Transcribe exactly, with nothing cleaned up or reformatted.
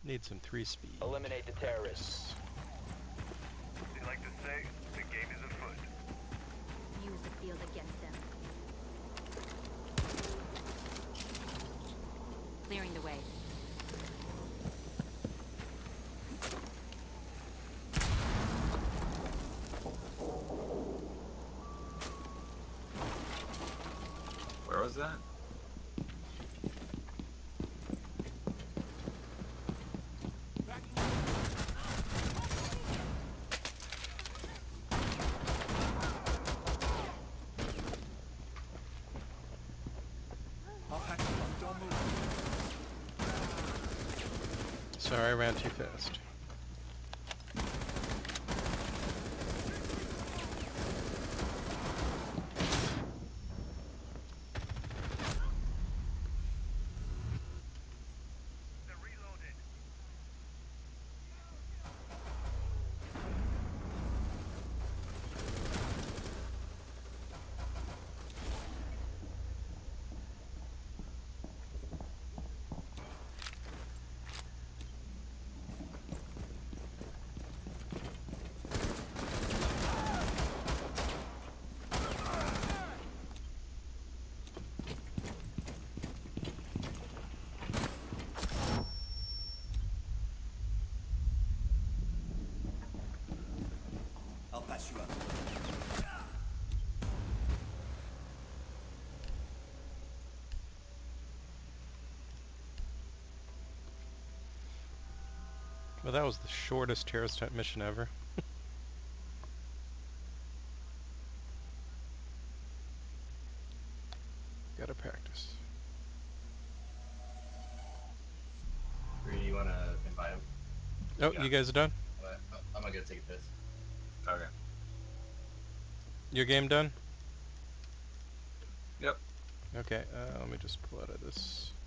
Need some three speed. Eliminate the terrorists. They like to say, the game is afoot. Use the field against them. Clearing the way. Where was that? Sorry, I ran too fast. They're reloaded. I'll patch you up. Well, that was the shortest terrorist type mission ever. Gotta practice. Bree, you wanna invite him? Oh, Yeah. you guys are done? But I'm gonna go take a piss. Okay. Your game done? Yep. Okay, uh, let me just pull out of this.